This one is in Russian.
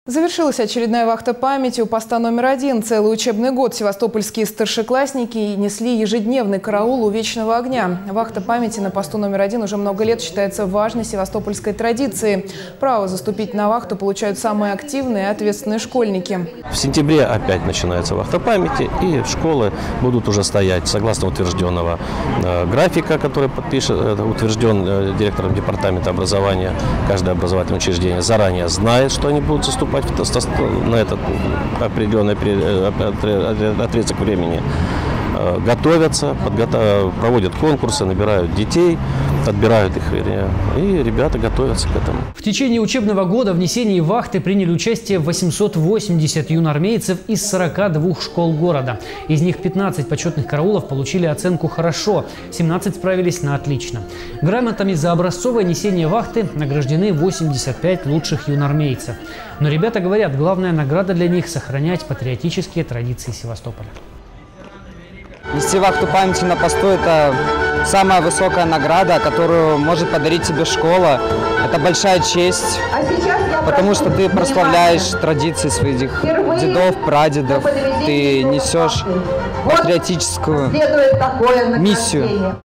Завершилась очередная вахта памяти у поста номер 1. Целый учебный год севастопольские старшеклассники несли ежедневный караул у Вечного огня. Вахта памяти на посту номер 1 уже много лет считается важной севастопольской традицией. Право заступить на вахту получают самые активные и ответственные школьники. В сентябре опять начинается вахта памяти, и школы будут уже стоять согласно утвержденного графика, который утвержден директором департамента образования. Каждое образовательное учреждение заранее знает, что они будут заступать на этот определенный отрезок времени, готовятся, проводят конкурсы, набирают детей, отбирают их, и ребята готовятся к этому. В течение учебного года в несении вахты приняли участие 880 юноармейцев из 42 школ города. Из них 15 почетных караулов получили оценку «хорошо», 17 справились на «отлично». Грамотами за образцовое несение вахты награждены 85 лучших юноармейцев. Но ребята говорят, главная награда для них – сохранять патриотические традиции Севастополя. Нести вахту памяти на посту – это самая высокая награда, которую может подарить тебе школа. Это большая честь, потому что ты прославляешь традиции своих дедов, прадедов. Ты несешь патриотическую миссию.